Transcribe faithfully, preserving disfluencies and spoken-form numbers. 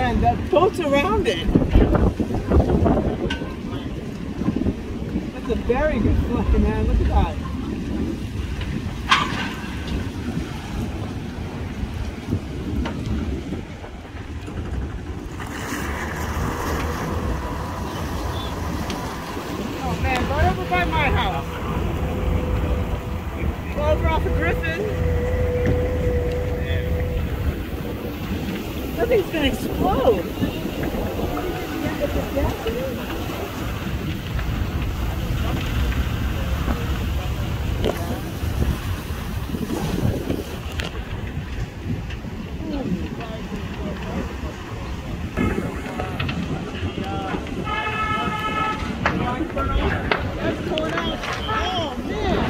man, that boat's around it. That's a very good fly, man. Look at that. Oh man, right over by my house. Go over off of Griffin. That thing's gonna explode. That's going out. Oh man.